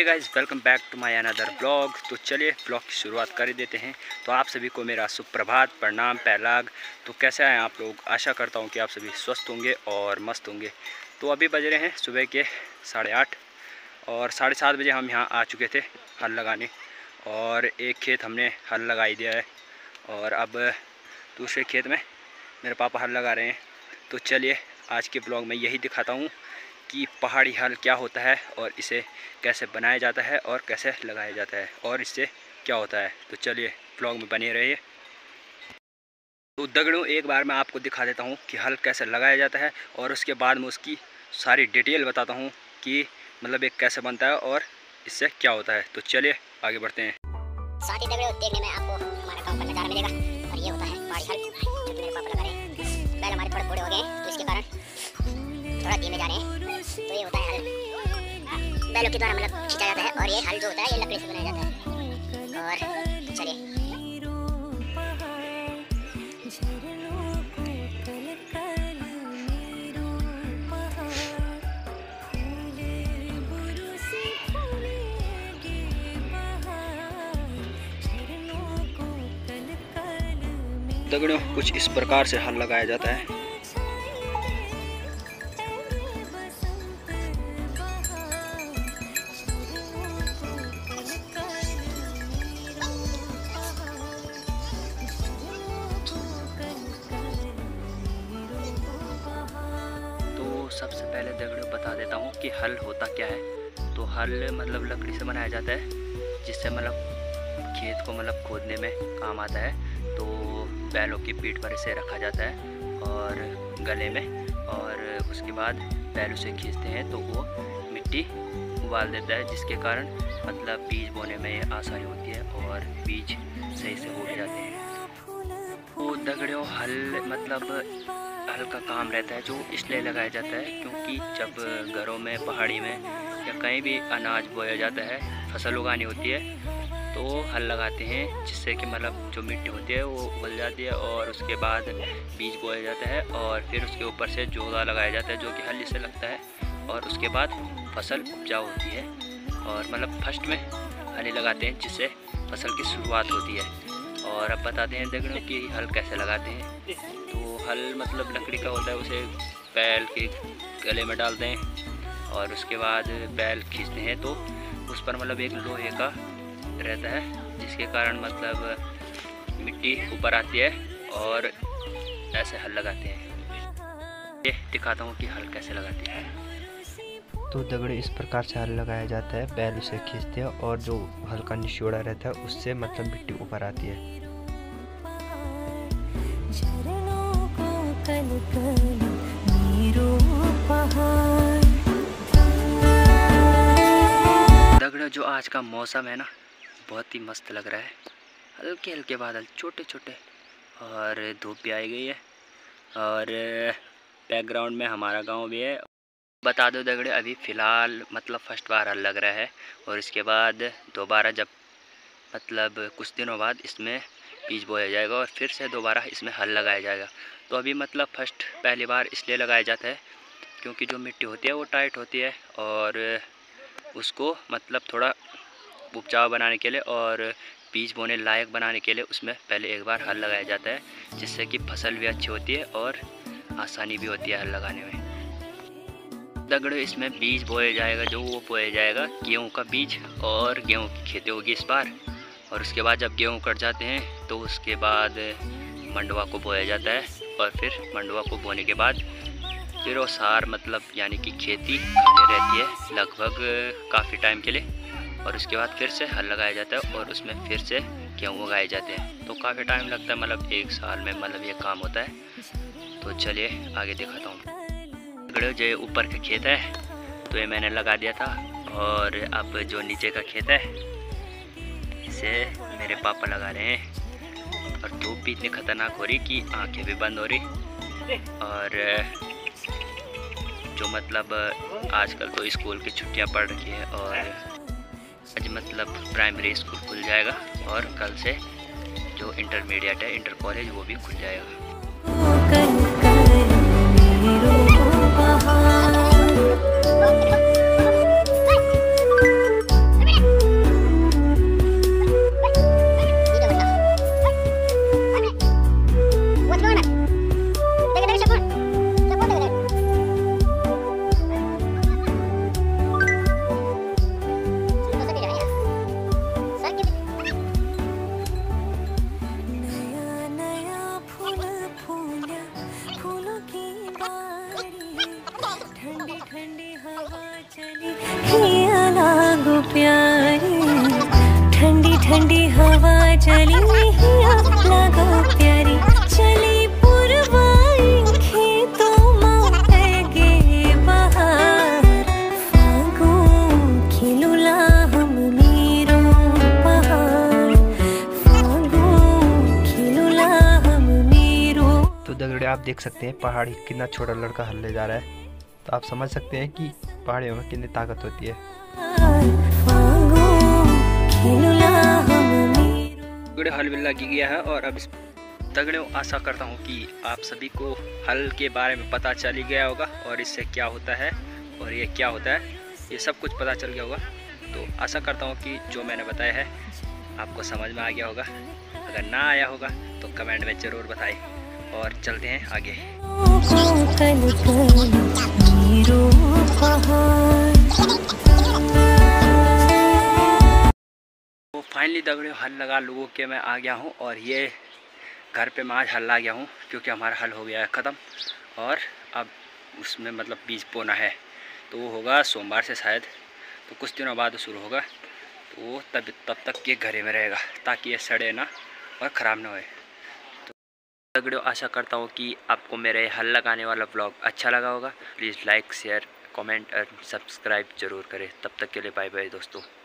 Guys welcome back to my another blog. तो चलिए blog की शुरुआत कर देते हैं। तो आप सभी को मेरा सुप्रभात, प्रणाम, पैलाग। तो कैसे हैं आप लोग? आशा करता हूं कि आप सभी स्वस्थ होंगे और मस्त होंगे। तो अभी बज रहे हैं सुबह के 8:30 और 7:30 बजे हम यहाँ आ चुके थे हल लगाने। और एक खेत हमने हल लगाई दिया है और अब दूसरे खेत में मेरे पापा हल लगा रहे हैं। तो चलिए आज के ब्लॉग में यही दिखाता हूँ कि पहाड़ी हल क्या होता है और इसे कैसे बनाया जाता है और कैसे लगाया जाता है और इससे क्या होता है। तो चलिए ब्लॉग में बने रहिए। तो दगड़ों, एक बार मैं आपको दिखा देता हूँ कि हल कैसे लगाया जाता है और उसके बाद मैं उसकी सारी डिटेल बताता हूँ कि मतलब एक कैसे बनता है और इससे क्या होता है। तो चलिए आगे बढ़ते हैं। साथ ही दगड़ों, देखने में आपको हमारा गाँव का नज़ारा मिलेगा और ये होता है पहाड़ी हल जो मेरे पापा लगा रहे हैं। बैल हमारे थोड़े बूढ़े हो गए हैं तो इसके कारण थोड़ा धीमे जा रहे हैं। तो ये होता है हल, बैलों के द्वारा मतलब खींचा जाता है और ये हल जो होता है ये लकड़ी से बनाया जाता है। और चलिए दगड़ों, कुछ इस प्रकार से हल लगाया जाता है। सबसे पहले दगड़ों बता देता हूँ कि हल होता क्या है। तो हल मतलब लकड़ी से बनाया जाता है जिससे मतलब खेत को मतलब खोदने में काम आता है। तो बैलों की पीठ पर इसे रखा जाता है और गले में, और उसके बाद बैलों से खींचते हैं तो वो मिट्टी उबाल देता है, जिसके कारण मतलब बीज बोने में आसानी होती है और बीज सही से उग जाते हैं। तो दगड़ों, हल मतलब हल का काम रहता है जो इसलिए लगाया जाता है क्योंकि जब घरों में, पहाड़ी में या कहीं भी अनाज बोया जाता है, फसल उगानी होती है, तो हल लगाते हैं जिससे कि मतलब जो मिट्टी होती है वो उबल जाती है और उसके बाद बीज बोया जाता है और फिर उसके ऊपर से जोड़ा लगाया जाता है जो कि हल से लगता है और उसके बाद फसल उपजाऊ होती है। और मतलब फर्स्ट में हल लगाते हैं जिससे फसल की शुरुआत होती है। और अब बताते हैं दगड़ों कि हल कैसे लगाते हैं। तो हल मतलब लकड़ी का होता है, उसे बैल के गले में डालते हैं और उसके बाद बैल खींचते हैं तो उस पर मतलब एक लोहे का रहता है जिसके कारण मतलब मिट्टी ऊपर आती है और ऐसे हल लगाते हैं। ये दिखाता हूँ कि हल कैसे लगाते हैं। तो दगड़े इस प्रकार से हल लगाया जाता है, बैल उसे खींचते हैं और जो हल का निचोड़ा रहता है उससे मतलब मिट्टी ऊपर आती है। दगड़ों, जो आज का मौसम है ना, बहुत ही मस्त लग रहा है। हल्के हल्के बादल, छोटे छोटे, और धूप भी आई गई है और बैकग्राउंड में हमारा गांव भी है। बता दो दगड़े, अभी फ़िलहाल मतलब फर्स्ट बार हल लग रहा है और इसके बाद दोबारा जब मतलब कुछ दिनों बाद इसमें बीज बोया जाएगा और फिर से दोबारा इसमें हल लगाया जाएगा। तो अभी मतलब पहली बार इसलिए लगाया जाता है क्योंकि जो मिट्टी होती है वो टाइट होती है और उसको मतलब थोड़ा उपजाऊ बनाने के लिए और बीज बोने लायक बनाने के लिए उसमें पहले एक बार हल लगाया जाता है, जिससे कि फसल भी अच्छी होती है और आसानी भी होती है हल लगाने में। दगड़ों, इसमें बीज बोया जाएगा, जो वो बोया जाएगा गेहूं का बीज, और गेहूं की खेती होगी इस बार। और उसके बाद जब गेहूं कट जाते हैं तो उसके बाद मंडुआ को बोया जाता है और फिर मंडुआ को बोने के बाद फिर वो सार मतलब यानी कि खेती खाली रहती है लगभग काफ़ी टाइम के लिए। और उसके बाद फिर से हल लगाया जाता है और उसमें फिर से गेहूँ उगाए जाते हैं। तो काफ़ी टाइम लगता है, मतलब 1 साल में मतलब ये काम होता है। तो चलिए आगे दिखाता हूँ। जो ऊपर का खेत है तो ये मैंने लगा दिया था और अब जो नीचे का खेत है इसे मेरे पापा लगा रहे हैं। और धूप भी इतनी खतरनाक हो रही कि आंखें भी बंद हो रही। और जो मतलब आजकल तो स्कूल की छुट्टियां पड़ रही है और आज मतलब प्राइमरी स्कूल खुल जाएगा और कल से जो इंटरमीडिएट है, इंटर कॉलेज, वो भी खुल जाएगा। चली हिया लगो प्यारी चली पुरवाई खेतों में गे बहार फागो खिलुला हम मीरो पहाड़ फागो खिलुला हम मीरो। तो दगड़े आप देख सकते हैं पहाड़ी कितना छोटा लड़का हल ले जा रहा है, तो आप समझ सकते हैं कि पहाड़ियों में कितनी ताकत होती है। दगड़े हल भी लग गया है और अब दगड़े आशा करता हूँ कि आप सभी को हल के बारे में पता चल ही गया होगा और इससे क्या होता है और ये क्या होता है ये सब कुछ पता चल गया होगा। तो आशा करता हूँ कि जो मैंने बताया है आपको समझ में आ गया होगा। अगर ना आया होगा तो कमेंट में ज़रूर बताएं और चलते हैं आगे। तो फाइनली दगड़े हल लगा लोगों के मैं आ गया हूँ और ये घर पे मैं आज हल ला गया हूँ क्योंकि हमारा हल हो गया है ख़त्म और अब उसमें मतलब बीज बोना है तो वो होगा सोमवार से शायद, तो कुछ दिनों बाद शुरू होगा। तो वो तब तक ये घरे में रहेगा ताकि ये सड़े ना और ख़राब ना होए। तो दगड़े आशा करता हूँ कि आपको मेरे हल लगाने वाला ब्लॉग अच्छा लगा होगा। प्लीज़ लाइक शेयर कमेंट और सब्सक्राइब ज़रूर करें। तब तक के लिए बाय बाय दोस्तों।